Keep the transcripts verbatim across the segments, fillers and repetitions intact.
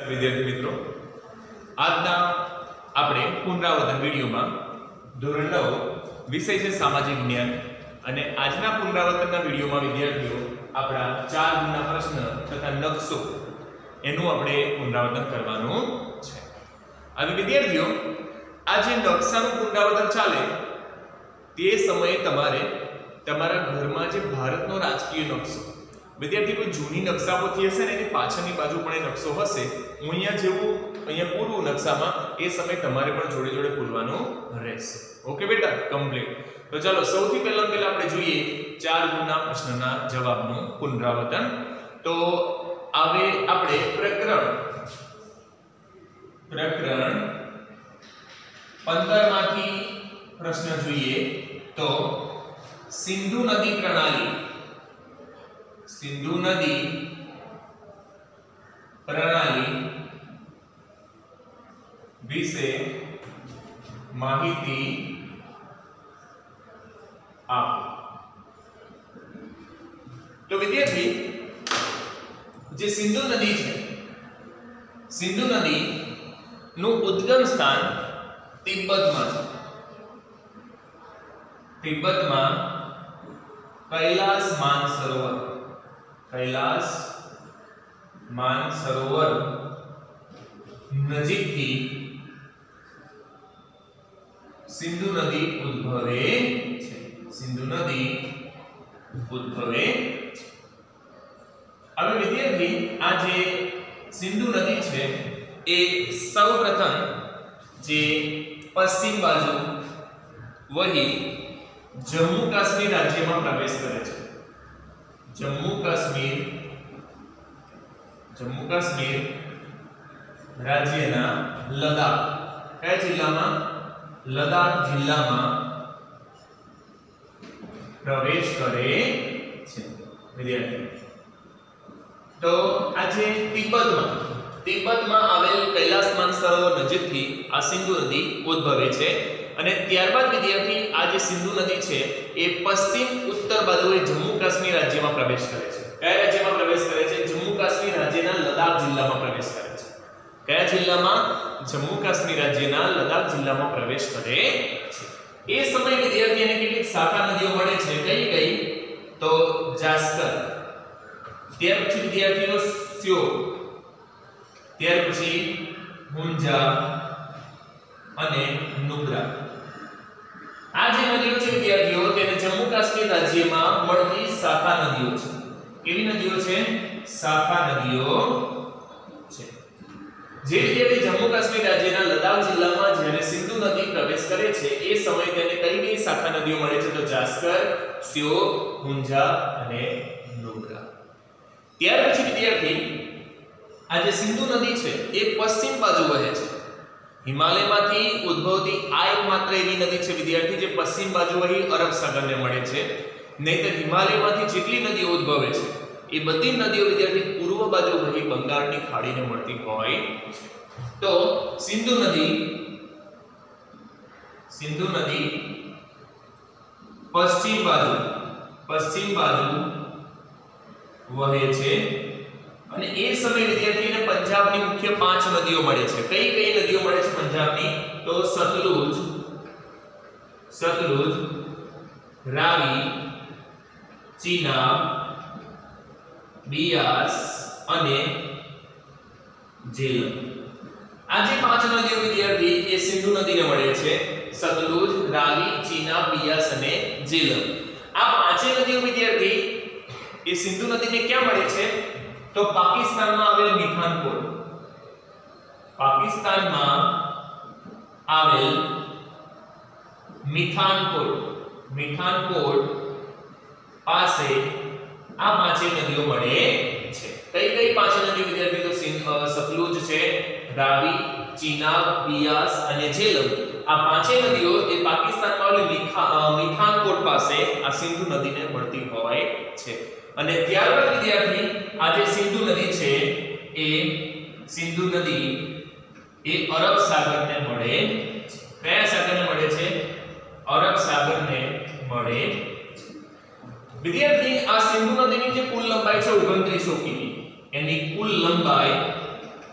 વિદ્યાર્થી મિત્રો, આજના આપણે પુનરાવર્તન વિડીયોમાં ધોરણ નવ વિષય છે સામાજિક જ્ઞાન અને આજના પુનરાવર્તનના વિડીયોમાં વિદ્યાર્થીઓ આપણા ચાર ગુણના પ્રશ્ન તથા નકશો એનું આપણે પુનરાવર્તન કરવાનું છે. હવે વિદ્યાર્થીઓ આ જે નકશાનું પુનરાવર્તન ચાલે તે સમયે તમારે તમારા ઘરમાં જે ભારતનો રાજકીય નકશો વિદ્યાર્થી કોઈ જૂની નકશા પોથી હશે ને એની પાછળની બાજુ પણ એ નકશો હશે. હું અહીંયા જેવું અહીંયા પૂરું નકશામાં એ સમય તમારે પણ જોડે જોડે પૂરવાનું રહેશે. ઓકે બેટા, કમ્પ્લીટ. તો ચાલો સૌથી પહેલા પહેલા આપણે જોઈએ ચાર ગુણના પ્રશ્નના જવાબનું પુનરાવર્તન. તો આવે આપણે પ્રકરણ પ્રકરણ પંદર માંથી પ્રશ્ન જોઈએ. તો સિંધુ નદી પ્રણાલી સિંધુ નદી પ્રણાલી વિશે માહિતી આપો. તો વિદ્યાર્થી જે સિંધુ નદી છે, સિંધુ નદી નું ઉદ્ગમ સ્થાન તિબ્બતમાં છે. તિબ્બતમાં કૈલાસ માનસરોવર કૈલાસ માનસરોવર નજીકથી સિંધુ નદી ઉદ્ભવે છે. સિંધુ નદી ઉદ્ભવે છે. હવે વિદ્યાર્થી આ જે સિંધુ નદી છે એ સૌપ્રથમ જે પશ્ચિમ બાજુ વહી જમ્મુ કાશ્મીર રાજ્યમાં પ્રવેશ કરે છે. જમ્મુ કાશ્મીર જમ્મુ કાશ્મીર રાજ્યના લદાખ કયા જિલ્લામાં લદાખ જિલ્લામાં પ્રવેશ કરે છે વિદ્યાર્થી. તો આજે તિબ્બતમાં તિબ્બતમાં આવેલ કૈલાસ માનસરોવર નજીકથી આ સિંધુ નદી ઉદ્ભવે છે અને ત્યારબાદ વિદ્યાર્થી આ જે સિંધુ નદી છે એ પશ્ચિમ ઉત્તર બાજુએ જમ્મુ કાશ્મીર રાજ્યમાં પ્રવેશ કરે છે. કયા રાજ્યમાં પ્રવેશ કરે છે? જમ્મુ કાશ્મીર રાજ્યના લદાખ જિલ્લામાં પ્રવેશ કરે છે. કયા જિલ્લામાં? જમ્મુ કાશ્મીર રાજ્યના લદાખ જિલ્લામાં પ્રવેશ કરે છે. એ સમયે વિદ્યાર્થીઓને કેટલીક શાખા નદીઓ મળે છે. કઈ કઈ? તો જાસ્કર, ત્યાર પછી વિદ્યાર્થીનો સ્યો, ત્યાર પછી હુંજા અને નુબ્રા. આ જે નદીઓ છે વિદ્યાર્થીઓ તેને જમ્મુ કાશ્મીર રાજ્યમાં મળતી શાખા નદીઓ છે. કેવી નદીઓ છે? શાખા નદીઓ છે. જે વિદ્યાર્થી જમ્મુ કાશ્મીર રાજ્યના લદાખ જિલ્લામાં જ્યારે સિંધુ નદી પ્રવેશ કરે છે એ સમયે તેને કઈ કઈ શાખા નદીઓ મળે છે? તો જાસ્કર, સ્યો, હુંજા અને નુબ્રા. ત્યાર પછી વિદ્યાર્થી આ જે સિંધુ નદી છે એ પશ્ચિમ બાજુ વહે છે. હિમાલયમાંથી ઉદ્ભવતી આ એકમાત્ર એવી નદી છે વિદ્યાર્થી જે પશ્ચિમ બાજુ વહી અરબ સાગરને મળે છે. નહીંતર હિમાલયમાંથી જેટલી નદીઓ ઉદ્ભવે છે એ બધી નદીઓ વિદ્યાર્થી પૂર્વ બાજુ વહી બંગાળની ખાડીને મળતી હોય છે. તો સિંધુ નદી સિંધુ નદી પશ્ચિમ બાજુ પશ્ચિમ બાજુ વહે છે અને એ સમયે વિદ્યાર્થીને પંજાબની મુખ્ય પાંચ નદીઓ મળે છે. કઈ કઈ નદીઓ મળે છે પંજાબની? તો સતલુજ સતલુજ રાવી, ચીનાબ, બિયાસ અને ઝેલમ. આ જે પાંચ નદીઓ વિદ્યાર્થી એ સિંધુ નદીને મળે છે. સતલુજ, રાવી, ચીનાબ, બિયાસ અને ઝેલમ. આ પાંચે નદીઓ વિદ્યાર્થી એ સિંધુ નદીને ક્યાં મળે છે? તો પાકિસ્તાનમાં આવેલ મિઠાનકોટ પાકિસ્તાનમાં આવેલ મિઠાનકોટ મિઠાનકોટ પાસે આ પાંચે નદીઓ મળે છે. કઈ કઈ પાંચ નદીઓ વિદ્યાર્થી? તો સતલુજ છે, રાવી, ચીનાબ, બિયાસ અને ઝેલમ. આ પાંચે નદીઓ એ પાકિસ્તાનમાં આવેલ મિઠાનકોટ પાસે આ સિંધુ નદીને મળતી હોય છે. અને ત્યારબાદ વિદ્યાર્થી આ જે સિંધુ નદી છે એ સિંધુ નદી એ અરબ સાગરને મળે છે. કયા સાગરને મળે છે? અરબ સાગરને મળે છે. વિદ્યાર્થી આ સિંધુ નદીની જે કુલ લંબાઈ છે ઓગણત્રીસો કિમી, એની કુલ લંબાઈ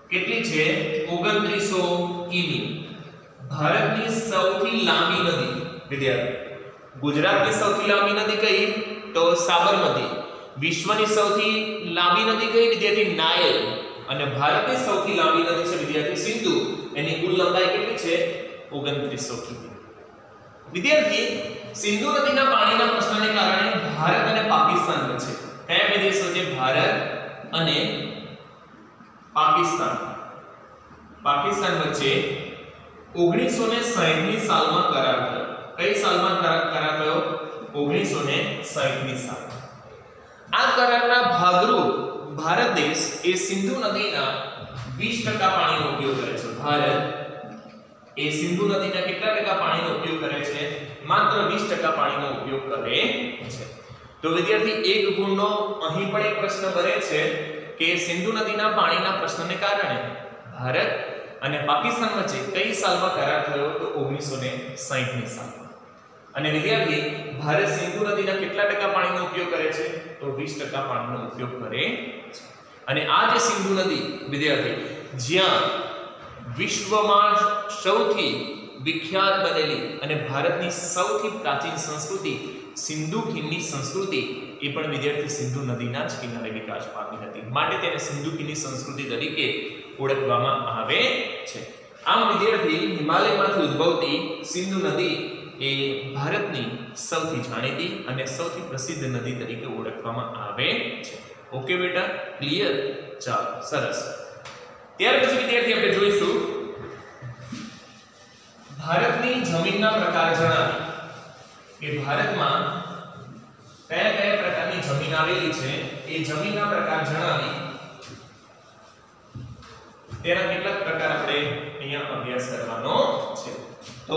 કેટલી છે ઓગણત્રીસો કિમી. ભારતની સૌથી લાંબી નદી વિદ્યાર્થી ગુજરાતની સૌથી લાંબી નદી કઈ તો સાબરમતી. વિશ્વની સૌથી લાંબી નદી કઈ વિદ્યાર્થી નાયલ. અને ભારતની સૌથી લાંબી નદી છે વિદ્યાર્થી સિંધુ. એની કુલ લંબાઈ કેટલી છે ઓગણત્રીસો કિમી. વિદ્યાર્થી સિંધુ નદીના પાણીના પ્રશ્નને કારણે ભારત અને પાકિસ્તાન વચ્ચે કયા બે દેશો છે ભારત અને પાકિસ્તાન પાકિસ્તાન વચ્ચે ઓગણીસો સાઠ ની સાલમાં કરાર થયો. કઈ સાલમાં કરાર થયો ઓગણીસો સાઠ ની સાલમાં. આ કરારના ભાગરૂપ ભારત દેશ એ સિંધુ નદીના વીસ ટકા પાણીનો ઉપયોગ કરે છે. ભારત એ સિંધુ નદીના કેટલા ટકા પાણીનો ઉપયોગ કરે છે માત્ર વીસ ટકા પાણીનો ઉપયોગ કરે છે. તો વિદ્યાર્થી એક ગુણનો અહીં પણ એક પ્રશ્ન બને છે કે સિંધુ નદીના પાણીના પ્રશ્નને કારણે ભારત અને પાકિસ્તાન વચ્ચે કઈ સાલમાં કરાર થયો તો ઓગણીસો સાઠ ની સાલમાં. અને વિદ્યાર્થી ભારત સિંધુ નદીના કેટલા ટકા પાણીનો ઉપયોગ કરે છે તો વીસ ટકા પાણીનો ઉપયોગ કરે છે. અને આ જે સિંધુ નદી વિદ્યાર્થી જ્યાં વિશ્વમાં સૌથી વિખ્યાત બનેલી અને ભારતની સૌથી પ્રાચીન સંસ્કૃતિ સિંધુ ખીણની સંસ્કૃતિ એ પણ વિદ્યાર્થી સિંધુ નદીના જ કિનારે વિકાસ પામી હતી. માટે તેને સિંધુ ખીણની સંસ્કૃતિ તરીકે ઓળખવામાં આવે છે. આમ વિદ્યાર્થી હિમાલયમાંથી ઉદ્ભવતી સિંધુ નદી એ ભારતની સૌથી જાણીતી અને સૌથી પ્રસિદ્ધ નદી તરીકે ઓળખવામાં આવે છે. ઓકે બેટા, ક્લિયર? ચાલો, સરસ. ત્યાર પછી વિદ્યાર્થી આપણે જોઈશું ભારતની જમીનના પ્રકાર જણાવી કે ભારતમાં કયા કયા પ્રકારની જમીન આવેલી છે એ જમીનના પ્રકાર જણાવી તેના કેટલાક પ્રકાર આપણે અહીંયા અભ્યાસ કરવાનો છે. તો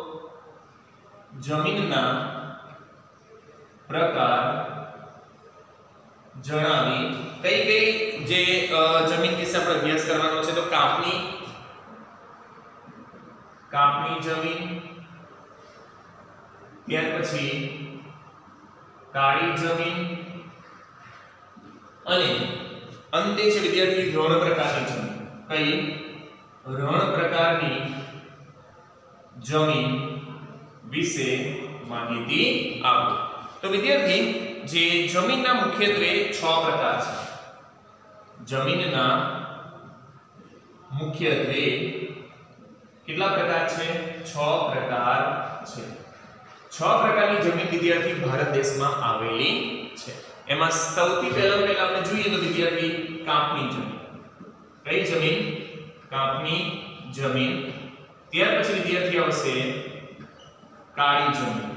જમીનના પ્રકાર જણાવી કઈ કઈ જે જમીન વિશે આપણે અભ્યાસ કરવાનો છે તો કાપની કાપની જમીન, ત્યાર પછી કાળી જમીન અને અંતે છે વિદ્યાર્થી રણ પ્રકારની જમીન. કઈ રણ પ્રકારની જમીન વિશે માહિતી આપો. તો વિદ્યાર્થી જે જમીનના મુખ્યત્વે છ પ્રકાર છે. જમીનના મુખ્યત્વે કેટલા પ્રકાર છે? છ પ્રકાર છે. છ પ્રકારની જમીન વિદ્યાર્થી ભારત દેશમાં આવેલી છે. એમાં સૌથી પહેલા પહેલા આપણે જોઈએ તો વિદ્યાર્થી કાપની જમીન. કઈ જમીન? કાપની જમીન. ત્યાર પછી વિદ્યાર્થી આવશે કાળી જમીન.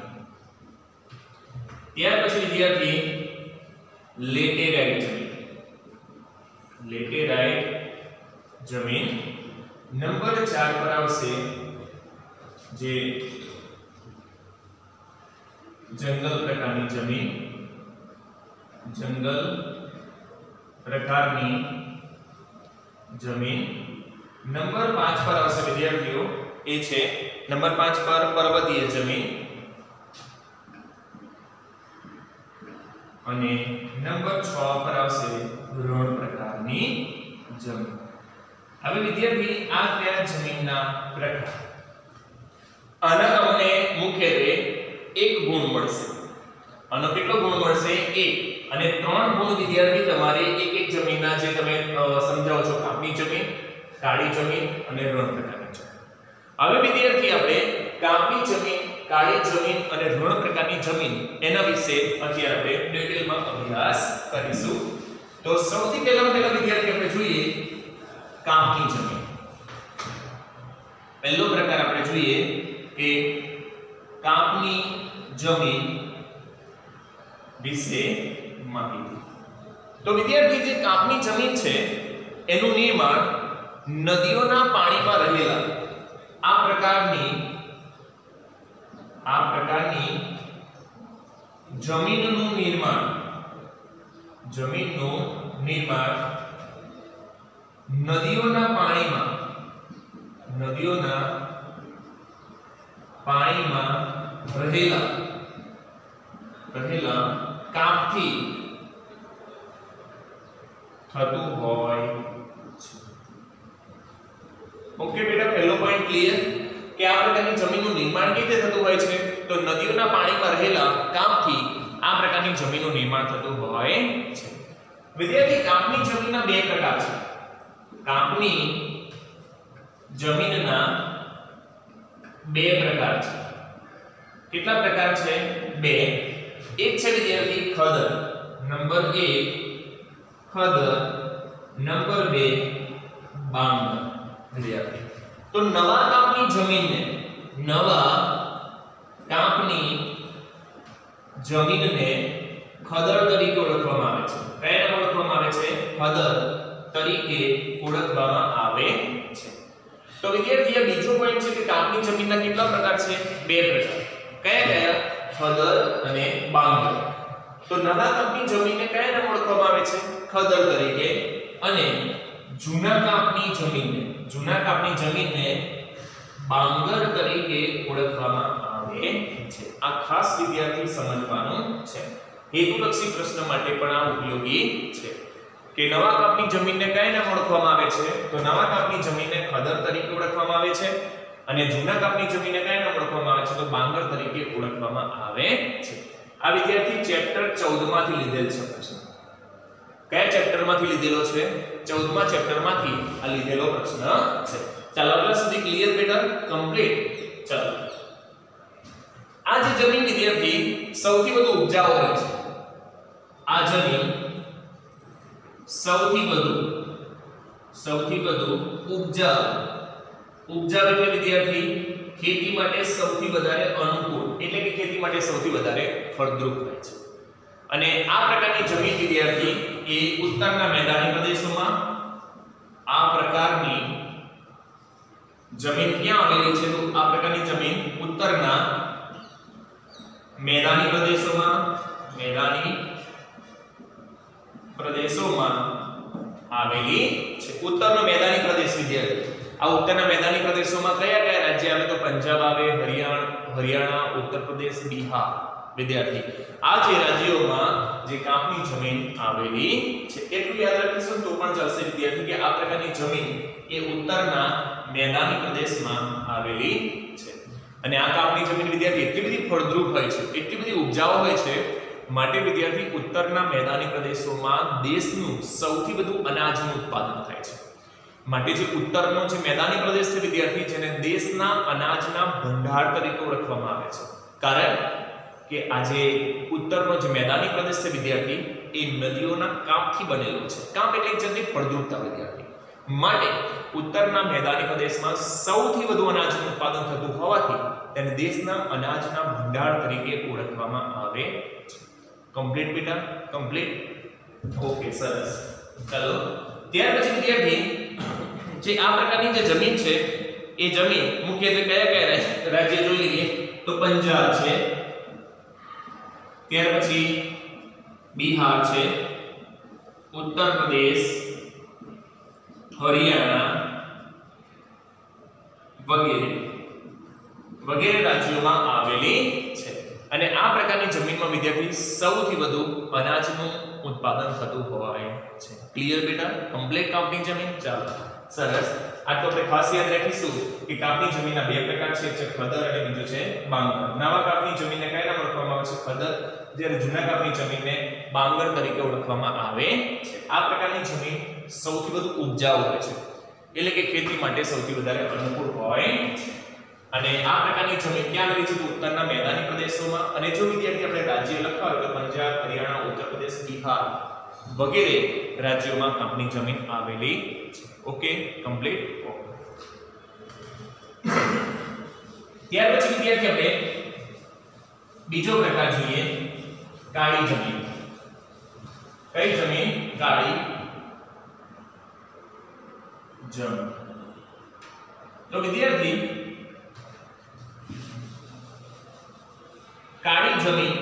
ત્યાર પછી વિદ્યાર્થી લેટેરાઇટ જમીન. લેટેરાઇટ જમીન. નંબર ચાર પર આવશે જે જંગલ પ્રકારની જમીન. જંગલ પ્રકારની જમીન. નંબર પાંચ પર આવશે વિદ્યાર્થીઓ એ છે નંબર પાંચ પર પર્વતીય જમીન. અને નંબર છ પર આવશે રણ પ્રકારની જમીન. હવે વિદ્યાર્થી આ કયા જમીનના પ્રકાર? આના તમને મુખ્યત્વે એક ગુણ મળશે. આનો કેટલો ગુણ મળશે? એક. અને ત્રણ ગુણ વિદ્યાર્થી તમારે એક એક જમીનના જે તમે સમજાવો છો કાપની જમીન, કાળી જમીન અને રણ પ્રકારની જમીન. હવે વિદ્યાર્થી આપણે કાપની જમીન, કાળી જમીન અને રણ પ્રકારની જમીન એના વિશે અત્યારે આપણે ડિટેલમાં અભ્યાસ કરીશું. તો સૌથી પહેલા પહેલા વિદ્યાર્થી આપણે જોઈએ કાપની જમીન. પહેલો પ્રકાર આપણે જોઈએ કે કાપની જમીન વિશે માહિતી. તો વિદ્યાર્થી જે કાપની જમીન છે એનું નિર્માણ નદીઓના પાણીમાં રહેલા આ પ્રકારની આ પ્રકારની જમીનનું નિર્માણ જમીનનું નિર્માણ નદીઓના પાણીમાં નદીઓના પાણીમાં રહેલા રહેલા કાપથી થતું હોય છે. ઓકે બેટા, પહેલો પોઈન્ટ ક્લિયર કે આ પ્રકારની જમીનનું નિર્માણ કેવી રીતે થતું હોય છે? તો નદીઓના પાણીમાં રહેલા કાંપથી આ પ્રકારની જમીનનું નિર્માણ થતું હોય છે. વિદ્યાર્થી, કાંપની જમીનના બે પ્રકાર છે. કાંપની જમીનના બે પ્રકાર છે. કેટલા પ્રકાર છે? બે. એક છે વિદ્યાર્થી ખદર, નંબર એક ખદર, નંબર બે બાંગર. વિદ્યાર્થી, તો નવા કાંપની જમીનને નવા કાંપની જમીનને ખદર તરીકે ઓળખવામાં આવે છે. કયા નામ ઓળખવામાં આવે છે? ખદર તરીકે ઓળખવામાં આવે છે. તો વિદ્યાર્થી, આ બીજો પોઈન્ટ છે કે કાંપની જમીનના કેટલા પ્રકાર છે? બે પ્રકાર. કયા કયા? ખદર અને બાંગર. તો નવા કાંપની જમીનને કયા નામ ઓળખવામાં આવે છે? ખદર તરીકે. અને જૂના કાંપની જમીનને જૂના કાંપની જમીનને બાંગર તરીકે ઓળખવામાં આવે છે. આ ખાસ વિદ્યાર્થી સમજવાનું છે. હેતુલક્ષી પ્રશ્ન માટે પણ આ ઉપયોગી છે કે નવા કાંપની જમીનને કયા નામ ઓળખવામાં આવે છે? તો નવા કાંપની જમીનને ખદર તરીકે ઓળખવામાં આવે છે અને જૂના કાંપની જમીનને કયા નામ ઓળખવામાં આવે છે? તો બાંગર તરીકે ઓળખવામાં આવે છે. આ વિદ્યાર્થી ચેપ્ટર ચૌદ માંથી લીધેલ છે પ્રશ્ન. કયા ચેપ્ટર માંથી લીધેલો છે? ચૌદ મા ચેપ્ટર માંથી આ લીધેલો પ્રશ્ન છે. ચાલો, આટલા સુધી ક્લિયર બેટા? કમ્પ્લીટ. ચાલો, આ જે જમીન વિદ્યાર્થી સૌથી વધુ ઉપજાઉ હોય છે, આ જમીન સૌથી વધુ સૌથી વધુ ઉપજાઉ ઉપજાઉ એટલે વિદ્યાર્થી ખેતી માટે સૌથી વધારે અનુકૂળ, એટલે કે ખેતી માટે સૌથી વધારે ફળદ્રુપ હોય છે. અને આ પ્રકારની જમીન વિદ્યાર્થી એ ઉત્તરના મેદાની પ્રદેશોમાં આ પ્રકારની જમીન ક્યાં આવેલી છે? તો આ પ્રકારની જમીન ઉત્તરના મેદાની પ્રદેશોમાં મેદાની પ્રદેશોમાં આવેલી છે. ઉત્તરનો મેદાની પ્રદેશ વિદ્યાર્થી, આ ઉત્તરના મેદાની પ્રદેશોમાં કયા કયા રાજ્ય આવે? તો પંજાબ આવે, હરિયાણા હરિયાણા ઉત્તર પ્રદેશ, બિહાર. વિદ્યાર્થી, આ જે રાજ્યોમાં જે કાંપની જમીન આવેલી છે. એટલું યાદ રાખીશું તો પણ ચાલશે વિદ્યાર્થી કે આ પ્રકારની જમીન એ ઉત્તરના મેદાની પ્રદેશમાં આવેલી છે. અને આ કાંપની જમીન વિદ્યાર્થી એટલી બધી ફળદ્રુપ હોય છે, એટલી બધી ઉપજાઉ હોય છે, માટે વિદ્યાર્થી ઉત્તરના મેદાની પ્રદેશોમાં દેશનું સૌથી વધુ અનાજનું ઉત્પાદન થાય છે. માટે જે ઉત્તરનો જે મેદાની પ્રદેશ છે વિદ્યાર્થી, જેને દેશના અનાજના ભંડાર તરીકે ઓળખવામાં આવે છે. કારણ કે આજે ઉત્તરનો જે મેદાની પ્રદેશ છે વિદ્યાર્થી એ નદીઓના કાંપથી બનેલો છે. કાંપ એટલે જનની ફળદ્રુપતા વિદ્યાર્થી. માટે ઉત્તરના મેદાની પ્રદેશમાં સૌથી વધુ અનાજનું ઉત્પાદન થતું હોવાથી તેને દેશના અનાજના ભંડાર તરીકે ઓળખવામાં આવે છે. કમ્પ્લીટ બેટા? કમ્પ્લીટ. ઓકે, સરસ. ચાલો, ત્યાર પછી વિદ્યાર્થી જે આ પ્રકારની જે જમીન છે એ જમીન મુખ્યત્વે કયા કયા રાજ્ય જોઈ લઈએ? તો પંજાબ છે, ત્યાર પછી બિહાર છે, ઉત્તર પ્રદેશ, હરિયાણા વગેરે વગેરે રાજ્યોમાં આવેલી છે. અને આ પ્રકારની જમીનમાં વિદ્યાર્થી સૌથી વધુ અનાજનું ઉત્પાદન થતું હોય છે. ક્લિયર બેટા? કમ્પ્લીટ કાંપની જમીન. ચાલો, સરસ. આ તો આપણે ખાસ યાદ રાખીશું કે કાંપની જમીનના બે પ્રકાર છે, એક છે ખદર અને બીજો છે બાંગર. નવા કાંપની જમીનને કયા નામ ઓળખવામાં આવે છે? ખદર. જ્યારે જૂના કાંપની જમીનને બાંગર તરીકે ઓળખવામાં આવે છે. આ પ્રકારની જમીન સૌથી વધુ ઉપજાઉ હોય છે, એટલે કે ખેતી માટે સૌથી વધારે અનુકૂળ હોય છે. અને આ પ્રકારની જમીન ક્યાં આવેલી છે? તો ઉત્તરના મેદાની પ્રદેશોમાં. અને જો વિદ્યાર્થી આપણે રાજ્ય લખવા હોય તો પંજાબ, હરિયાણા, ઉત્તર પ્રદેશ, બિહાર વગેરે રાજ્યોમાં કાંપની જમીન આવેલી છે. Okay, complete. ત્યાર પછી વિદ્યાર્થી આપણે બીજો પ્રકાર જોઈએ, કાળી જમીન. કઈ જમીન? કાળી જમીન. તો વિદ્યાર્થી કાળી જમીન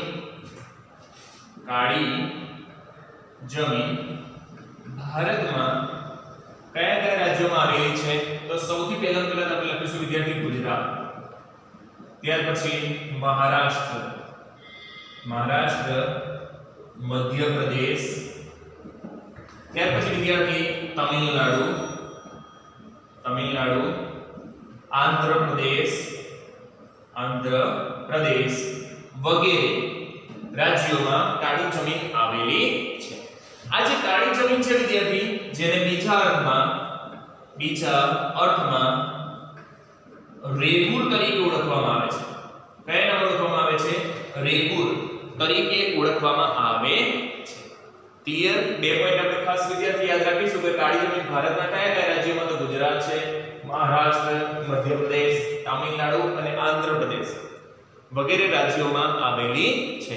કાળી જમીન ભારતમાં કયા કયા રાજ્યોમાં આવેલી છે? તો સૌથી પહેલા પહેલા આપણે લખીશું વિદ્યાર્થી ગુજરાત, ત્યાર પછી મહારાષ્ટ્ર મહારાષ્ટ્ર મધ્યપ્રદેશ, ત્યાર પછી વિદ્યાર્થી તમિલનાડુ તમિલનાડુ તામિલનાડુ, આંધ્રપ્રદેશ આંધ્રપ્રદેશ વગેરે રાજ્યોમાં કાળી જમીન આવેલી છે. આ જે કાળી જમીન છે વિદ્યાર્થી, જેને બીજા અર્થમાં બીજા અર્થમાં રેગુર તરીકે ઓળખવામાં આવે છે. કયા નામ ઓળખવામાં આવે છે? રેગુર તરીકે ઓળખવામાં આવે છે. ક્લિયર? બે પોઈન્ટ આપણે ખાસ વિદ્યાર્થી યાદ રાખીશું કે કાળી જમીન ભારતના કયા કયા રાજ્યોમાં? તો ગુજરાત છે, મહારાષ્ટ્ર, મધ્યપ્રદેશ, તામિલનાડુ અને આંધ્રપ્રદેશ વગેરે રાજ્યોમાં આવેલી છે.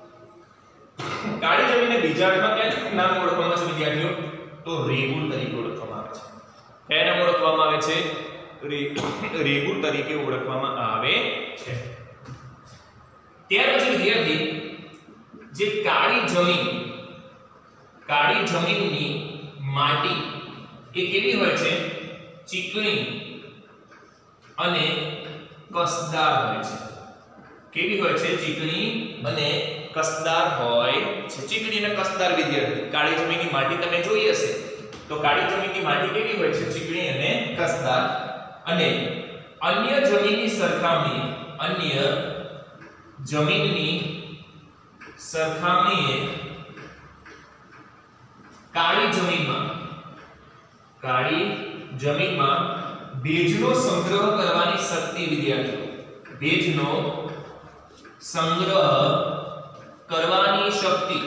કાળી જમીનને બીજા અર્થમાં કયા નામ ઓળખવામાં આવે છે વિદ્યાર્થીઓ? તો રેગુર તરીકે ઓળખવામાં આવે છે. કયા નામ ઓળખવામાં આવે છે? રેગુર તરીકે ઓળખવામાં આવે છે. ત્યાર પછી વિદ્યાર્થી, જે કાળી જમીન કાળી જમીનની માટી એ કેવી હોય છે? ચીકણી અને કસદાર હોય છે. કેવી હોય છે? ચીકણી અને કસદાર હોય છે. ચીકણી અને કસદાર વિદ્યાર્થી, કાળી જમીનની માટી તમે જોઈ હશે તો કાળી જમીનની માટી કેવી હોય છે? ચીકણી અને કસદાર. અને અન્ય જમીનની સરખામણી અન્ય જમીનની સરખામણીએ કાળી જમીનમાં કાળી જમીનમાં ભેજનો સંગ્રહ કરવાની શક્તિ વિદ્યાર્થીઓ ભેજનો સંગ્રહ કરવાની શક્તિ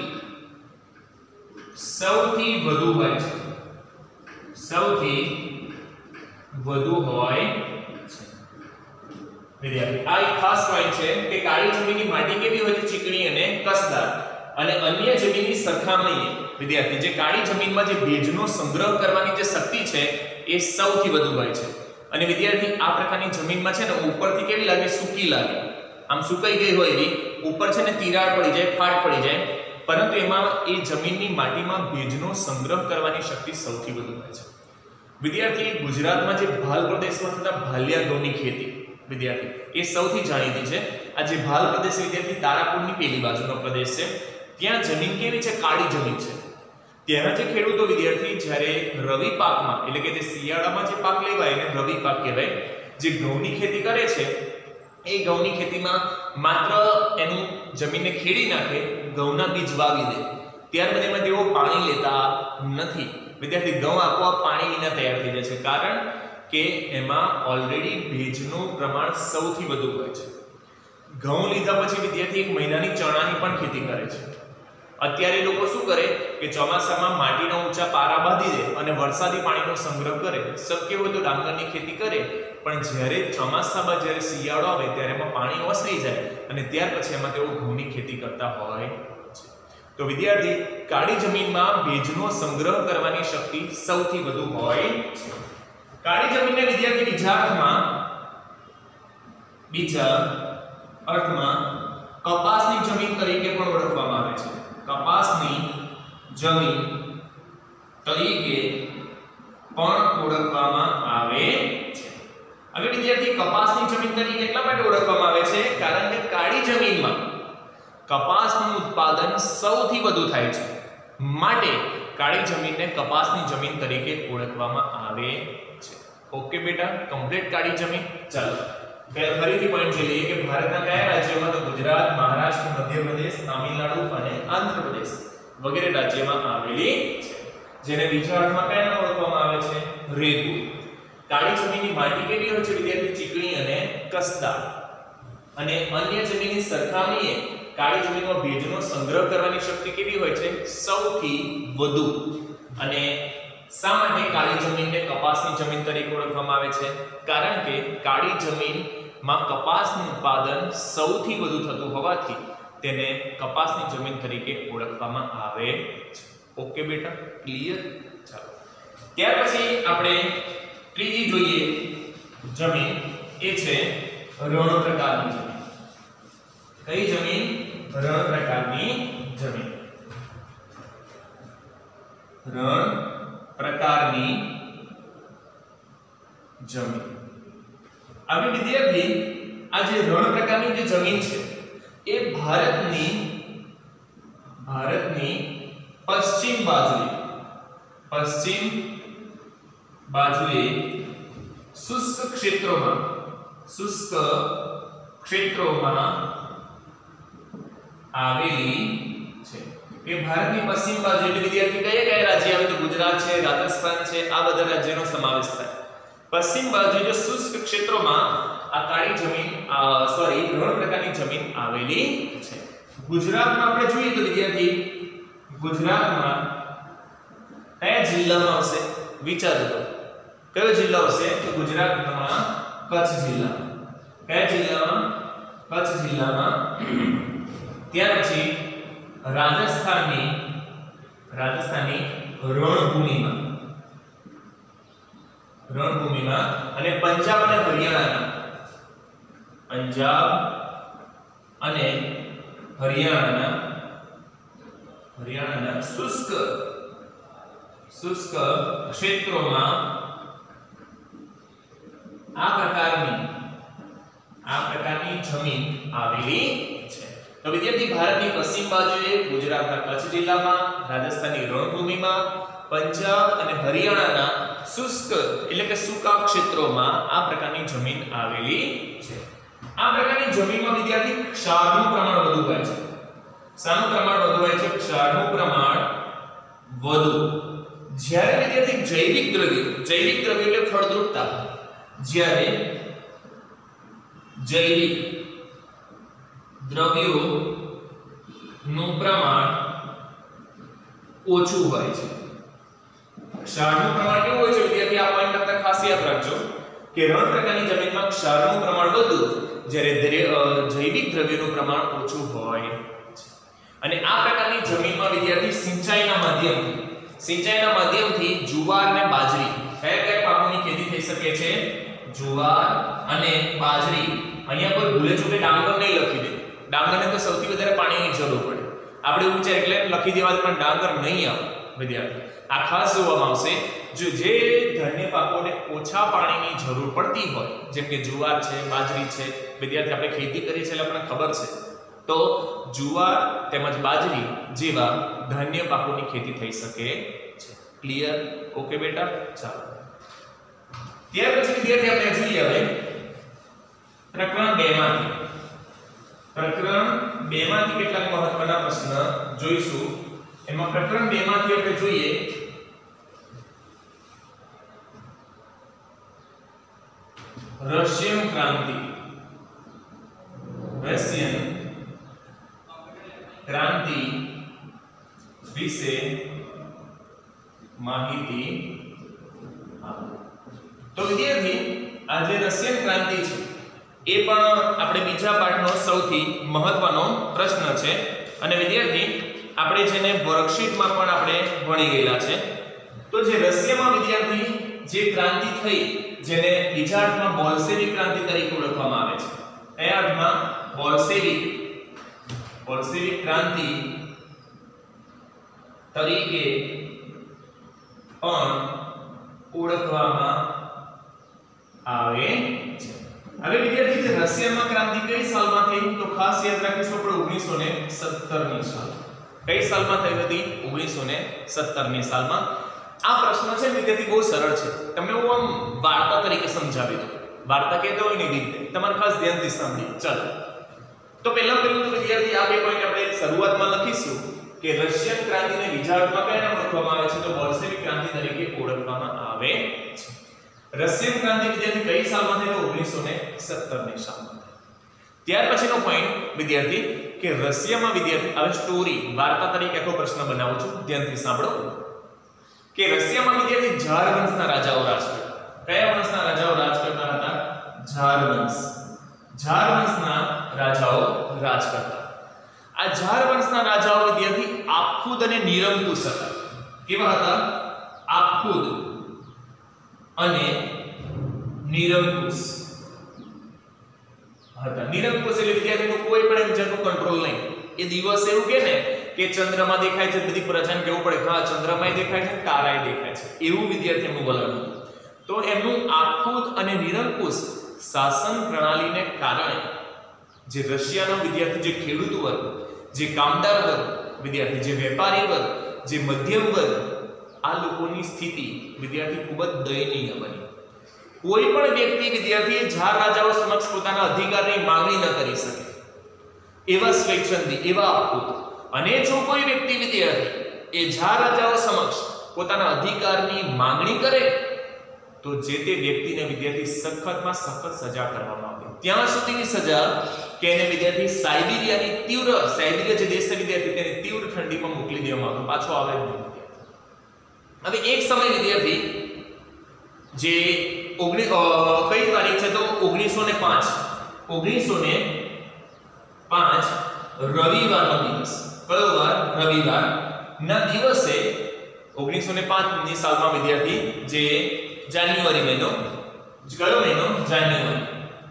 સૌથી વધુ હોય છે. સૌથી વધુ હોય છે વિદ્યાર્થી. આ એક ખાસ પોઈન્ટ છે કે કાળી જમીનની માટી કેવી હોય છે? ચીકણી અને કસદાર. અને અન્ય જમીનની સરખામણીએ વિદ્યાર્થી, જે કાળી જમીનમાં જે ભેજનો સંગ્રહ કરવાની જે શક્તિ છે એ સૌથી વધુ હોય છે. અને વિદ્યાર્થી, આ પ્રકારની જમીનમાં છે ને ઉપરથી કેવી લાગે? સૂકી લાગે, આમ સુકાઈ ગઈ હોય એવી. ઉપર છે ને તિરાડ પડી જાય, ફાટ પડી જાય, પરંતુ એમાં એ જમીનની માટીમાં ભેજનો સંગ્રહ કરવાની શક્તિ સૌથી વધુ હોય છે. વિદ્યાર્થી, ગુજરાતમાં જે ભાલ પ્રદેશમાં થતા ભાલિયા ઘઉંની ખેતી વિદ્યાર્થી એ સૌથી જાણીતી છે. આ જે ભાલ પ્રદેશ વિદ્યાર્થી તારાપુરની પેલી બાજુનો પ્રદેશ છે. ત્યાં જમીન કેવી છે? કાળી જમીન છે. ત્યાંના જે ખેડૂતો વિદ્યાર્થી જ્યારે રવિ પાકમાં એટલે કે જે શિયાળામાં જે પાક લેવાય એને રવિ પાક કહેવાય, જે ઘઉંની ખેતી કરે છે એ ઘઉંની ખેતીમાં માત્ર એનું જમીનને ખેડી નાખે, ઘઉંના બીજ વાવી દે, ત્યારબાદ એમાં તેઓ પાણી લેતા નથી વિદ્યાર્થી. ઘઉં આપોઆપ પાણી વિના તૈયાર થઈ જાય છે, કારણ કે એમાં ઓલરેડી ભેજનું પ્રમાણ સૌથી વધુ હોય છે. ઘઉં લીધા પછી વિદ્યાર્થી એક મહિનાની ચણાની પણ ખેતી કરે છે. અત્યારે લોકો શું કરે કે ચોમાસામાં માટીના ઊંચા પારા બાંધી દે અને વરસાદી પાણીનો સંગ્રહ કરે. શક્ય હોય તો ડાંગરની ખેતી કરે, પણ જ્યારે ચોમાસામાં જ્યારે શિયાળો આવે ત્યારે એમાં પાણી ઓસરી જાય અને ત્યાર પછી એમાં તેઓ ઘઉંની ખેતી કરતા હોય છે. તો વિદ્યાર્થી, કાળી જમીનમાં ભેજનો સંગ્રહ કરવાની શક્તિ સૌથી વધુ હોય છે. કાળી જમીનને વિદ્યાર્થી બીજા અર્થમાં બીજા અર્થમાં કપાસની જમીન તરીકે પણ ઓળખવામાં આવે છે. કપાસની જમીન તરીકે પણ ઓળખવામાં આવે છે. હવે વિદ્યાર્થી, કપાસની જમીન તરીકે એટલા માટે ઓળખવામાં આવે છે કારણ કે કાળી જમીનમાં કપાસનું ઉત્પાદન સૌથી વધુ થાય છે, માટે કાળી જમીનને કપાસની જમીન તરીકે ઓળખવામાં આવે છે. ઓકે બેટા, કમ્પ્લીટ કાળી જમીન. ચાલો ફરીથી પોઈન્ટ જોઈ લઈએ કે ભારતના કયા રાજ્યોમાં? તો ગુજરાત, મહારાષ્ટ્ર, મધ્યપ્રદેશ, તામિલનાડુ અને આંધ્રપ્રદેશ વગેરે રાજ્યોમાં આવેલી છે. જેને બીજા અર્થમાં કયા નામ ઓળખવામાં આવે છે? રેગુર. કાળી જમીનની માટી કેવી હોય છે વિદ્યાર્થી? ચીકણી અને કસદાર. અને અન્ય જમીનની સરખામણીએ કાળી જમીનમાં ભેજનો સંગ્રહ કરવાની શક્તિ કેવી હોય છે? સૌથી વધુ. અને શા માટે કાળી જમીનને કપાસની જમીન તરીકે ઓળખવામાં આવે છે? કારણ કે કાળી જમીનમાં કપાસનું ઉત્પાદન સૌથી વધુ થતું હોવાથી તેને કપાસની જમીન તરીકે ઓળખવામાં આવે છે. ઓકે બેટા, ક્લિયર? ચાલો ત્યાર પછી આપણે ત્રીજી જોઈએ જમીન, એ છે રણ પ્રકારની જમીન. કઈ જમીન? રણ પ્રકારની જમીન. રણ પ્રકારની જમીન. હવે વિદ્યાર્થી, આ જે રણ પ્રકારની જે જમીન છે એ ભારતની ભારતની પશ્ચિમ બાજુએ પશ્ચિમ બાજુએ શુષ્ક ક્ષેત્રોમાં શુષ્ક ક્ષેત્રોમાં આવેલી છે કે ભારતની પશ્ચિમ બાજુ એટલે વિદ્યાર્થી કયા કયા રાજ્ય આવે તો ગુજરાત છે, રાજસ્થાન છે, આ બધા રાજ્યોનો સમાવેશ થાય. પશ્ચિમ બાજુ જે શુષ્ક ક્ષેત્રોમાં આ કાળી જમીન સોરી રણ પ્રકારની જમીન આવેલી છે. ગુજરાતમાં આપણે જોઈએ તો વિદ્યાર્થી ગુજરાતમાં કયા જિલ્લામાં આવશે વિચારો તો કયો જિલ્લો આવશે તો ગુજરાતમાં કચ્છ જિલ્લા. કયા જિલ્લામાં કચ્છ જિલ્લામાં. ત્યાર પછી રાજસ્થાનની રાજસ્થાનની રણભૂમિમાં રણભૂમિમાં અને પંજાબ અને હરિયાણાના પંજાબ અને હરિયાણાના હરિયાણાના શુષ્ક શુષ્ક ક્ષેત્રોમાં આ પ્રકારની આ પ્રકારની જમીન આવેલી છે. તો વિદ્યાર્થી ભારતની પશ્ચિમ બાજુએ ગુજરાતના કચ્છ જિલ્લામાં, રાજસ્થાનની રણભૂમિમાં, પંજાબ અને હરિયાણાના શુષ્ક એટલે કે સૂકા ક્ષેત્રોમાં આ પ્રકારની જમીન આવેલી છે. આ પ્રકારની જમીનમાં વિદ્યાર્થી ક્ષારનું પ્રમાણ વધુ હોય છે. શાનું પ્રમાણ વધુ હોય છે? ક્ષારનું પ્રમાણ વધુ. જ્યારે વિદ્યાર્થી જૈવિક દ્રવ્યો જૈવિક દ્રવ્યો એટલે ફળદ્રુપતા જ્યારે જૈવિક દ્રવ્યો નું પ્રમાણ ઓછું હોય છે. ક્ષારનું પ્રમાણ કેવું હોય છે વિદ્યાર્થી આ પોઈન્ટ આપણે ખાસ યાદ રાખજો કે રણ પ્રકારની જમીનમાં ક્ષારનું પ્રમાણ વધુ જ્યારે જૈવિક દ્રવ્યોનું પ્રમાણ ઓછું હોય છે. અને આ પ્રકારની જમીનમાં વિદ્યાર્થી સિંચાઈના માધ્યમથી સિંચાઈના માધ્યમથી જુવાર અને બાજરી કયા કયા પાકોની ખેતી થઈ શકે છે? જુવાર અને બાજરી. અહીંયા કોઈ ભૂલે ચૂકે ડાંગર નહીં લખી દે. ડાંગરને તો સૌથી વધારે પાણીની જરૂર પડે. આપણે એવું વિચાર એટલે લખી દેવાથી પણ ડાંગર નહીં આવે વિદ્યાર્થી. આ ખાસ જોવામાં આવશે જો જે ધાન્ય પાકોને ઓછા પાણીની જરૂર પડતી હોય જેમ કે જુવાર છે, બાજરી છે, વિદ્યાર્થી આપણે ખેતી કરીએ છીએ એટલે આપણને ખબર છે તો જુવાર તેમજ બાજરી જેવા ધાન્ય પાકોની ખેતી થઈ શકે છે. ક્લિયર? ઓકે બેટા, ચાલો. ત્યાર પછી વિદ્યાર્થી આપણે જોઈએ હવે પ્રકરણ બે માંથી પ્રકરણ બે માંથી કેટલાક મહત્વના પ્રશ્ન જોઈશું. એમાં પ્રકરણ બે માંથી આપણે જોઈએ રશિયન ક્રાંતિ રશિયન ક્રાંતિ વિશે માહિતી આપો. તો વિદ્યાર્થી આ જે રશિયન ક્રાંતિ છે એ પણ આપણે બીજા પાઠનો સૌથી મહત્વનો પ્રશ્ન છે અને વિદ્યાર્થી આપણે જેને વર્કશીટમાં પણ આપણે ભણી ગયેલા છે. તો જે રશિયામાં વિદ્યાર્થી જે ક્રાંતિ થઈ જેને બીજા અર્થમાં બોલ્શેવિક ક્રાંતિ તરીકે ઓળખવામાં આવે છે. કયા અર્થમાં? બોલ્શેવિક બોલ્શેવિક ક્રાંતિ તરીકે પણ ઓળખવામાં આવે છે. હવે વિદ્યાર્થી જે રશિયામાં ક્રાંતિ કઈ સાલમાં થઈ તો ખાસ યાદ રાખીશું આપણે ઓગણીસો સત્તર ની સાલ. કઈ સાલમાં થઈ હતી? ઓગણીસો સત્તર ની સાલમાં. આ પ્રશ્ન છે વિદ્યાર્થી બહુ સરળ છે. તમને હું આમ વાર્તા તરીકે સમજાવી દઉં. વાર્તા કહેતો હોય ને એવી રીતે તમારે ખાસ ધ્યાનથી સાંભળીએ. ચાલો તો પહેલા પહેલું તો વિદ્યાર્થી આ બે પોઈન્ટ આપણે શરૂઆતમાં લખીશું કે રશિયન ક્રાંતિને બીજા અર્થમાં કયા નામ ઓળખવામાં આવે છે તો બોલ્શેવિક ક્રાંતિ તરીકે ઓળખવામાં આવે છે. રશિયન ક્રાંતિ વિદ્યાર્થી કઈ સાલમાં થઈ તો ઓગણીસો સત્તર ની સાલમાં. ત્યાર પછીનો પોઈન્ટ વિદ્યાર્થી કે રશિયામાં વિદ્યાર્થી હવે સ્ટોરી વાર્તા તરીકે આખો પ્રશ્ન બનાવું છું, ધ્યાનથી સાંભળો કે રશિયામાં વિદ્યાર્થી ઝાર વંશના રાજાઓ રાજ કરતા. કયા વંશના રાજાઓ રાજ કરતા હતા? ઝાર વંશ. ઝાર વંશના રાજાઓ રાજ કરતા. આ ઝાર વંશના રાજાઓ વિદ્યાર્થી આખુદ અને નિરંકુશ હતા. કેવા હતા? આખુદ અને નિરંકુશ હતા. નિરંકુશ એટલે વિદ્યાર્થીનું કોઈ પણ એક જાતનું કંટ્રોલ નહીં. એ દિવસ એવું કે ને કે ચંદ્રમાં દેખાય છે બધી પ્રજાને કેવું પડે હા ચંદ્રમાંય દેખાય છે તારાય દેખાય છે એવું વિદ્યાર્થી એમનું વલણ હતું. તો એમનું આખુદ અને નિરંકુશ શાસન પ્રણાલીને કારણે જે રશિયાનો વિદ્યાર્થી જે ખેડૂત વર્ગ, જે કામદાર વર્ગ વિદ્યાર્થી, જે વેપારી વર્ગ, જે મધ્યમ વર્ગ આ લોકોની સ્થિતિ વિદ્યાર્થી ખૂબ જ દયનીય બની. કોઈ પણ વ્યક્તિ વિદ્યાર્થી ઝાર રાજાઓ સમક્ષ પોતાના અધિકારની માંગણી ન કરી શકે એવા સ્વેચ્છંદી એવા આપૂત અને જો કોઈ વ્યક્તિ વિદ્યાર્થી એ ઝાર રાજાઓ સમક્ષ પોતાના અધિકારની માંગણી કરે તો જે તે વ્યક્તિને વિદ્યાર્થી સખતમાં સખત સજા કરવામાં આવે ત્યાં સુધીની સજા કે એને વિદ્યાર્થી સાઇબિરિયાની તીવ્ર સાઇબિરિયા જે દેશ છે વિદ્યાર્થી તેને તીવ્ર ઠંડીમાં મોકલી દેવામાં આવે પાછો આવે જ નહીં. હવે એક સમય વિદ્યાર્થી જે ઓગણીસ કઈ તારીખ છે તો ઓગણીસો ને પાંચ ઓગણીસો ને પાંચ રવિવારનો દિવસ કયો વાર રવિવાર ના દિવસે ઓગણીસો ને પાંચ ની સાલમાં વિદ્યાર્થી જે જાન્યુઆરી મહિનો કયો મહિનો જાન્યુઆરી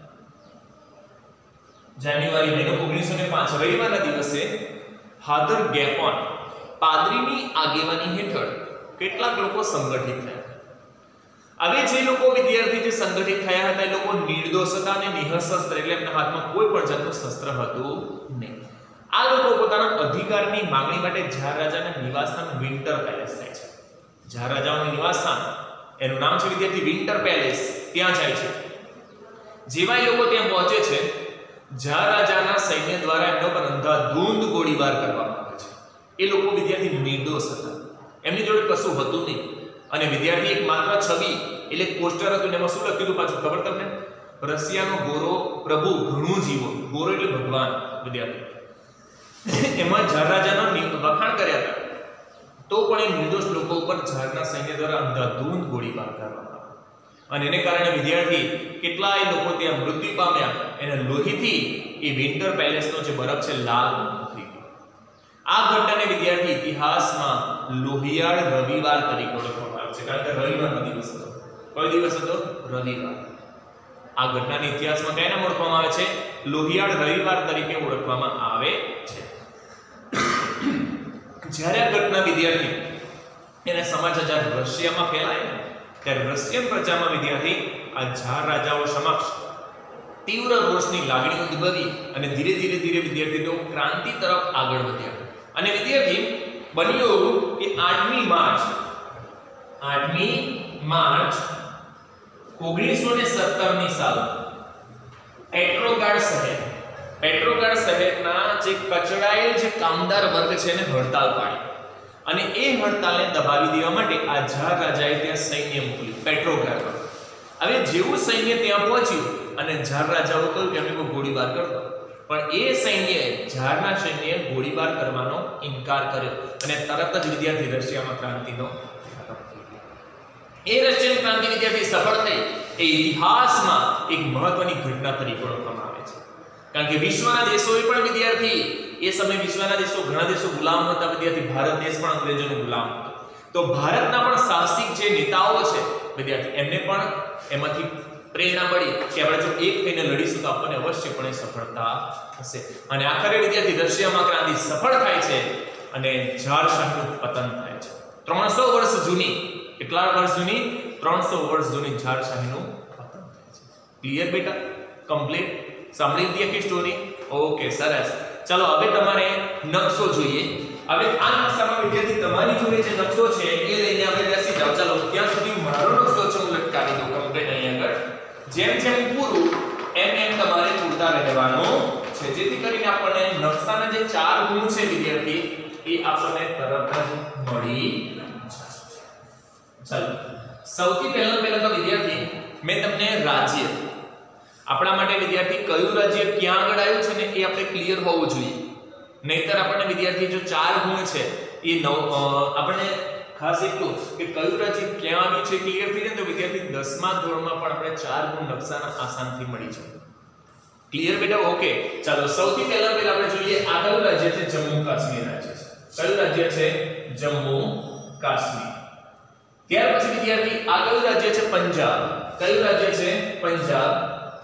જાન્યુઆરી મહિનો ઓગણીસો ને પાંચ રવિવારના દિવસે ફાધર ગેપોન પાદરીની આગેવાની હેઠળ કેટલાક લોકો સંગઠિત થયા. હવે જે લોકો વિદ્યાર્થી જે સંગઠિત થયા હતા એ લોકો નિર્દોષ હતા અને નિઃશસ્ત્ર એટલે એમના હાથમાં કોઈ પણ જાતનું શસ્ત્ર હતું નહીં. આ લોકો પોતાના અધિકારની માંગણી માટે ઝાર રાજાના નિવાસસ્થાન વિન્ટર પેલેસ જાય છે. ઝાર રાજાનું નિવાસસ્થાન એનું નામ છે વિદ્યાર્થી વિન્ટર પેલેસ, ત્યાં જાય છે. જેવા એ લોકો ત્યાં પહોંચે છે ઝાર રાજાના સૈન્ય દ્વારા એમનો પર અંધાધૂંધ ગોળીબાર કરવામાં આવે છે. એ લોકો વિદ્યાર્થી નિર્દોષ હતા, એમની જોડે કશું હતું નહીં અને વિદ્યાર્થી એક માત્ર છબી એટલે પોસ્ટર હતું એમાં શું લખ્યું હતું પાછું ખબર તમને? રશિયાનો ગોરો પ્રભુ ઘણું જીવો, ગોરો એટલે ભગવાન વિદ્યાર્થી એમાં ઝાર રાજાના વખાણ કર્યા હતા. તો પણ એ નિર્દોષ લોકો ઉપર ઝારના સૈન્ય દ્વારા અંધાધૂંધ ગોળીબાર કરવામાં આવ્યો અને એને કારણે વિદ્યાર્થી કેટલાય લોકો ત્યાં મૃત્યુ પામ્યા. એના લોહીથી એ વિન્ટર પેલેસનો જે બરફ છે લાલ થઈ ગયો. આ ઘટનાને વિદ્યાર્થી ઇતિહાસમાં લોહિયાળ રવિવાર તરીકે ઓળખવામાં આવે છે, કારણ કે રવિવારનો દિવસ હતો. કયો દિવસ હતો? રવિવાર. આ ઘટનાને ઇતિહાસમાં કયા નામ ઓળખવામાં આવે છે? લોહિયાળ રવિવાર તરીકે ઓળખવામાં આવે છે. જ્યારે આ ઘટના વિદ્યાર્થી એને સમાચાર જ્યારે રશિયામાં ફેલાય ને ત્યારે રશિયન પ્રજામાં વિદ્યાર્થી આ ઝાર રાજાઓ સમક્ષ તીવ્ર રોષની લાગણી ઉદ્ભવી અને ધીરે ધીરે ધીરે વિદ્યાર્થી તેઓ ક્રાંતિ તરફ આગળ વધ્યા. અને વિદ્યાર્થી બન્યું કે આઠમી માર્ચ આઠમી માર્ચ ઓગણીસો ને સત્તર ની સાલ પેટ્રોગ્રાડ શહેર પેટ્રોગ્રાડ શહેરના જે કચડાયેલ જે કામદાર વર્ગ છે એને હડતાલ પાડી અને એ હડતાલને દબાવી દેવા માટે આ ઝાર રાજાએ ત્યાં સૈન્ય મોકલ્યું પેટ્રોગ્રાડ પર. હવે જેવું સૈન્ય ત્યાં પહોંચ્યું અને ઝાર રાજાઓ કહ્યું કે અમે કોઈ ગોળીબાર કરતો, પણ એ સૈન્યએ ઝારના સૈન્યએ ગોળીબાર કરવાનો ઇનકાર કર્યો અને તરત જ વિદ્યાર્થી રશિયામાં ક્રાંતિનો એ રશિયન ક્રાંતિ વિદ્યાર્થી સફળ થઈ એ ઇતિહાસમાં એક મહત્વની ઘટના તરીકે ઓળખવામાં આવે છે. કારણ કે વિશ્વના દેશોએ પણ વિદ્યાર્થી એ સમયે વિશ્વના દેશો ઘણા દેશો ગુલામ હતા વિદ્યાર્થી, ભારત દેશ પણ અંગ્રેજોનો ગુલામ હતો. તો ભારતના પણ સાહસિક જે નેતાઓ છે વિદ્યાર્થી એમને પણ એમાંથી પ્રેરણા મળી કે આપણે જો એક થઈને લડીશું તો આપણને અવશ્યપણે સફળતા થશે. અને આખરે વિદ્યાર્થી રશિયામાં ક્રાંતિ સફળ થાય છે અને ઝાર શાહનું પતન થાય છે. ત્રણસો વર્ષ જૂની કેટલા વર્ષ જૂની ત્રણસો વર્ષ જૂની ઝાર શાહીનું પતન થાય છે. ક્લિયર બેટા? કમ્પ્લીટ સાંભળી લીધી આખી સ્ટોરી? ઓકે, સરસ. ચલો હવે તમારે નકશો જોઈએ. હવે આ નકશામાં વિદ્યાર્થી તમારી જોડે જે નકશો છે એ લઈને આપણે બેસી જાવ. ચાલો ત્યાં સુધી મારો નકશો છે હું લટકાવી દઉં કમ્પ્લીટ અહીં આગળ. જેમ જેમ પૂરું એમ એમ તમારે પૂરતા રહેવાનું છે, જેથી કરીને આપણને નકશાના જે ચાર ગુણ છે વિદ્યાર્થી એ આપણને તરત જ મળી જાય. ચાલો સૌથી પહેલા પહેલા તો વિદ્યાર્થી મેં તમને રાજ્ય આપણા માટે વિદ્યાર્થી કયું રાજ્ય ક્યાં આગળ આવ્યું છે ને એ આપણે ક્લિયર હોવું જોઈએ. નહીતર આપણને વિદ્યાર્થી જો ચાર ગુણ છે એ નવ આપણને ખાસ એટલું કે કયું રાજ્ય ક્યાં આવ્યું છે ક્લિયર થઈ જાય તો વિદ્યાર્થી દસમા ધોરણમાં પણ આપણે ચાર ગુણ નકશાના આસાનથી મળી જાય. ક્લિયર બેટા? ઓકે, ચાલો સૌથી પહેલા પહેલા આપણે જોઈએ આ કયું રાજ્ય છે? જમ્મુ કાશ્મીર રાજ્ય છે. કયું રાજ્ય છે? જમ્મુ કાશ્મીર. ત્યાર પછી વિદ્યાર્થી આ કયું રાજ્ય છે? પંજાબ. કયું રાજ્ય છે? પંજાબ.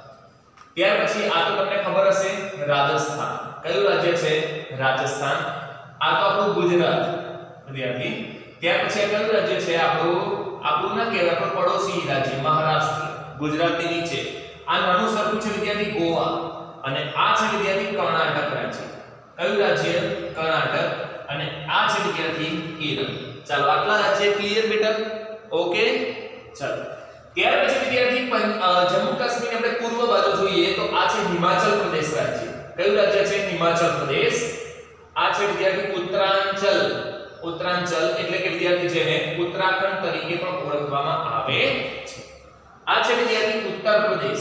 ત્યાર પછી આ તો તમને ખબર હશે રાજસ્થાન. કયું રાજ્ય છે? રાજસ્થાન. આ તો આપણું ગુજરાત વિદ્યાર્થી. ત્યાર પછી આ કયું રાજ્ય છે? આપણું આપણું ના કહેવાય પણ પડોશી રાજ્ય મહારાષ્ટ્ર, ગુજરાતની નીચે. આ નાનું સરખું છે વિદ્યાર્થી ગોવા અને આ છે વિદ્યાર્થી કર્ણાટક રાજ્ય. કયું રાજ્ય? કર્ણાટક. અને આ છે વિદ્યાર્થી કેરળ. ચાલો આટલા રાજ્ય ક્લિયર બેટા? ઓકે, ચાલો ત્યાર પછી વિદ્યાર્થી જમ્મુ કાશ્મીર આપણે પૂર્વ બાજુ જોઈએ તો આ છે હિમાચલ પ્રદેશ રાજ્ય. કયું રાજ્ય છે? હિમાચલ પ્રદેશ. આ છે વિદ્યાર્થી ઉત્તરાંચલ. ઉત્તરાંચલ એટલે કે વિદ્યાર્થી જેને ઉત્તરાખંડ તરીકે પણ ઓળખવામાં આવે છે. આ છે વિદ્યાર્થી ઉત્તર પ્રદેશ.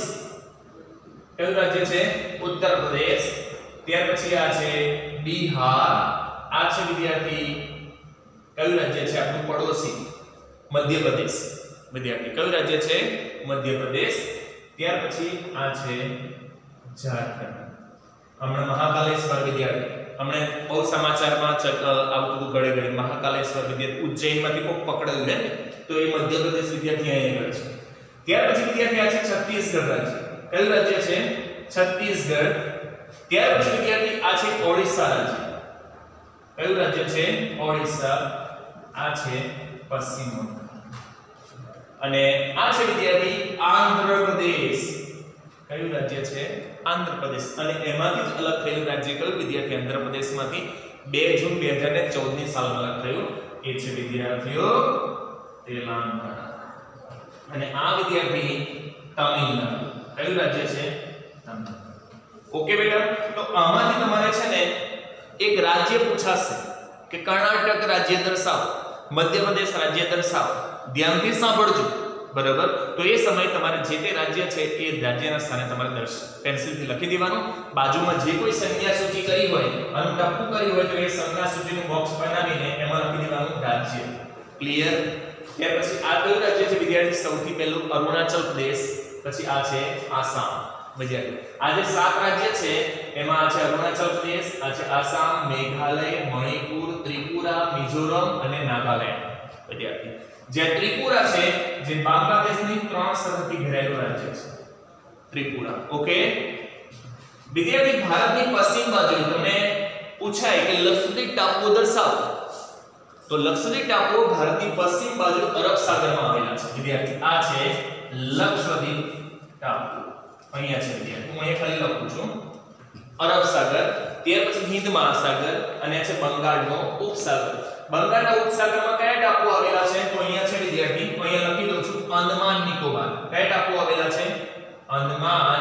કયું રાજ્ય છે? ઉત્તર પ્રદેશ. ત્યાર પછી આ છે બિહાર. આ છે વિદ્યાર્થી કયું રાજ્ય છે? આપણું પડોશી મધ્ય પ્રદેશ. વિદ્યાર્થી કયું રાજ્ય છે? મધ્ય પ્રદેશ. ત્યાર પછી આ છે ઝારખંડ. હમણાં મહાકાલેશ્વર વિદ્યાર્થી હમણે બહુ સમાચારમાં આવતું હતું ઘડે ઘડે મહાકાલેશ્વર વિદ્યાર્થી ઉજ્જૈનમાંથી કોક પકડાયું ને તો એ મધ્ય પ્રદેશ વિદ્યાર્થી અહીંયા આગળ છે. ત્યાર પછી વિદ્યાર્થી આ છે છત્તીસગઢ રાજ્ય. કયું રાજ્ય છે? છત્તીસગઢ. ત્યાર પછી વિદ્યાર્થી આ છે ઓડિશા રાજ્ય. કયું રાજ્ય છે? ઓડિશા. આ છે પશ્ચિમ બંગાળ. અને આ છે વિદ્યાર્થી આંધ્ર પ્રદેશ. કયું રાજ્ય છે? આંધ્ર પ્રદેશ. અને એમાંથી જ અલગ થયેલું રાજ્ય કયું વિદ્યાર્થી? આંધ્ર પ્રદેશમાંથી બે જૂન બે હજાર ચૌદ ની સાલમાં અલગ થયું. એ છે વિદ્યાર્થીઓ તેલંગાણા. અને આ વિદ્યાર્થી તમિલનાડુ. કયું રાજ્ય છે? તમિલનાડુ. ઓકે બેટા, તો આમાંથી તમારે છે ને એક રાજ્ય પૂછાશે કે કર્ણાટક રાજ્ય દર્શાવો, મધ્યપ્રદેશ રાજ્ય દર્શાવો. ધ્યાનથી સાંભળજો, બરાબર? તો એ સમયે તમારે જે તે રાજ્ય છે એ રાજ્યના સ્થાને તમારે દર્શ પેન્સિલથી લખી દેવાનું. બાજુમાં જે કોઈ સંજ્ઞા સૂચિ કરી હોય અને ટપકુ કરી હોય તો એ સંજ્ઞા સૂચિનું બોક્સ બનાવીને એમાં લખી દેવાનું રાજ્ય. ક્લિયર? ત્યાર પછી આ કયું રાજ્ય છે વિદ્યાર્થી? સૌથી પહેલું અરુણાચલ પ્રદેશ. પછી આ છે આસામ. વિદ્યાર્થી આ જે સાત રાજ્ય છે એમાં આ છે અરુણાચલ પ્રદેશ, આ છે આસામ, મેઘાલય, મણિપુર, ત્રિપુરા, મિઝોરમ અને નાગાલેન્ડ. વિદ્યાર્થી જે ત્રિપુરા છે જે બાંગ્લાદેશની ત્રણ સરહદથી ઘેરાયેલું રાજ્ય છે. ત્રિપુરા. ઓકે વિદ્યાર્થી ભારતની પશ્ચિમ બાજુ તમને પૂછાય કે લક્ષદ્વીપ ટાપુઓ દર્શાવો, તો લક્ષદ્વીપ ટાપુઓ ભારતની પશ્ચિમ બાજુ અરબ સાગરમાં આવેલા છે. વિદ્યાર્થી આ છે લક્ષદ્વીપ ટાપુ. અહીંયા છે વિદ્યાર્થી, હું અહીંયા ખાલી લખું છું અરબ સાગર. ત્યાર પછી હિંદ મહાસાગર અને છે બંગાળનો ઉપસાગર. બંગાળના ઉપસાગરમાં કયા ટાપુઓ આવેલા છે? તો અહીંયા છે વિદ્યાર્થી, હું અહીંયા લખી દઉં છું અંદમાન નિકોબાર. કયા ટાપુઓ આવેલા છે? અંદમાન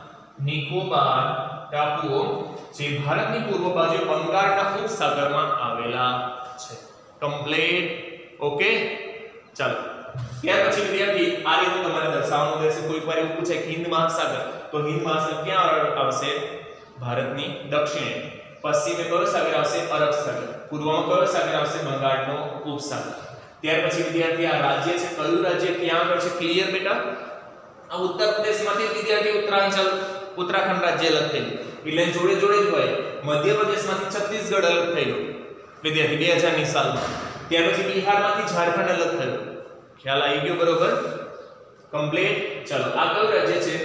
નિકોબાર ટાપુઓ જે ભારતની પૂર્વ બાજુ બંગાળના ઉપસાગરમાં આવેલા છે. કમ્પ્લીટ. ઓકે ચાલો. ત્યાર પછી વિદ્યાર્થી આ રીતે તમારે દર્શાવવાનું રહેશે. કોઈ વાર એવું પૂછે કે હિંદ મહાસાગર, તો હિંદ મહાસાગર ક્યાં આવશે? ભારતની દક્ષિણે. પશ્ચિમે કયો સાગર આવશે? અરબ સાગર. પૂર્વમાં કયો સાગર આવશે? બંગાળનો ઉપસાગર. ત્યાર પછી વિદ્યાર્થી આ રાજ્ય છે કયું રાજ્ય ક્યાં આગળ છે? ક્લિયર બેટા? આ ઉત્તર પ્રદેશમાંથી વિદ્યાર્થી ઉત્તરાંચલ ઉત્તરાખંડ રાજ્ય અલગ થયેલું એટલે જોડે જોડે જ હોય. મધ્ય પ્રદેશમાંથી છત્તીસગઢ અલગ થયેલું વિદ્યાર્થી બે હજાર ની સાલમાં. ત્યાર પછી બિહારમાંથી ઝારખંડ અલગ થયું. ખ્યાલ આવી ગયો? બરોબર. કમ્પ્લીટ. ચલો આ કયું રાજ્ય છે?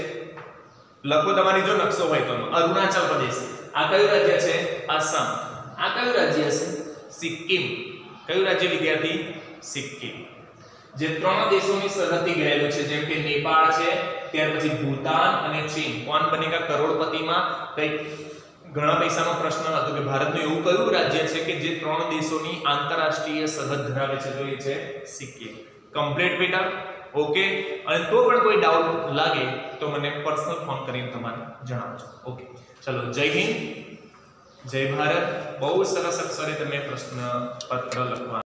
લખો તમારી જો નકશો હોય તો. અરુણાચલ પ્રદેશ. આ કયું રાજ્ય છે? આસામ. આ કયું રાજ્ય છે? સિક્કિમ. કયું રાજ્ય વિદ્યાર્થી? સિક્કિમ. જે ત્રણ દેશોની સરહદથી ઘેરાયેલું છે જેમ કે નેપાળ છે, ત્યાર પછી ભૂતાન અને ચીન. કોણ બનેગા કરોડપતિમાં? કઈ ઘણા પૈસાનો પ્રશ્ન હતો કે ભારતનું એવું કયું રાજ્ય છે કે જે ત્રણ દેશોની આંતરરાષ્ટ્રીય સરહદ ધરાવે છે? તો એ છે સિક્કિમ. કમ્પ્લીટ બેટા? ઓકે. અને તો પણ કોઈ ડાઉટ લાગે તો મને પર્સનલ ફોન કરીને તમારે જણાવજો. ઓકે ચલો, જય હિન્દ, જય ભારત. બહુ સરસ અક્ષરે તમે પ્રશ્ન પત્ર લખવા